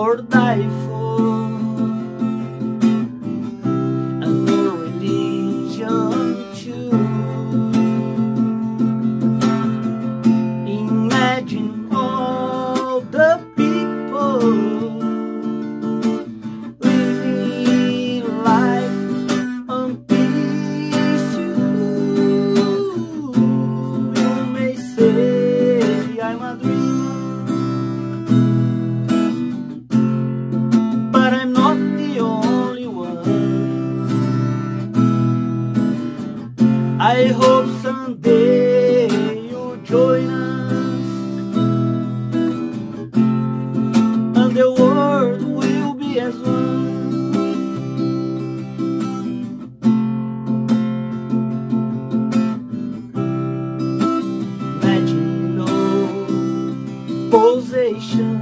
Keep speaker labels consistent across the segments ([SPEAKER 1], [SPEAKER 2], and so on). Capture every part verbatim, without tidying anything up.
[SPEAKER 1] or die for. And no religion too. Imagine all the people living life on peaceful. You may say I'm a dreamer, but I'm not the only one. I hope someday you'll join us, and the world will be as one. Imagine no possession.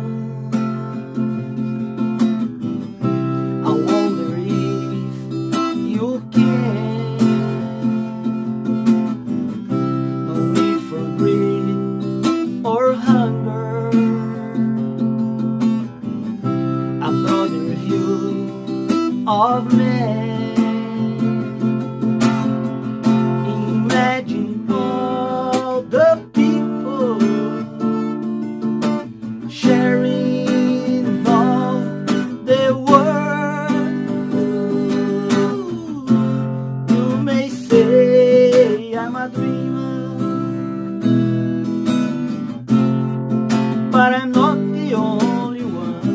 [SPEAKER 1] I wonder if you can. No need for greed or hunger. A brotherhood of men. Imagine all the people sharing all the world. You may say I'm a dreamer, but I'm not the only one.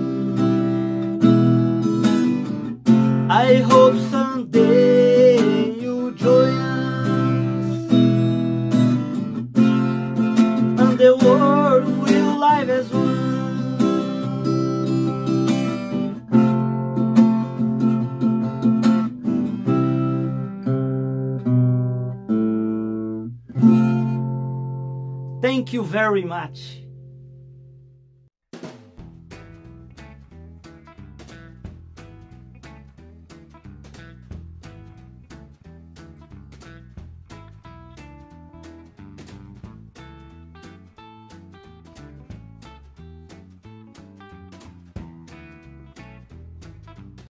[SPEAKER 1] I hope someday you'll join us, and the world will live as one. Thank you very much.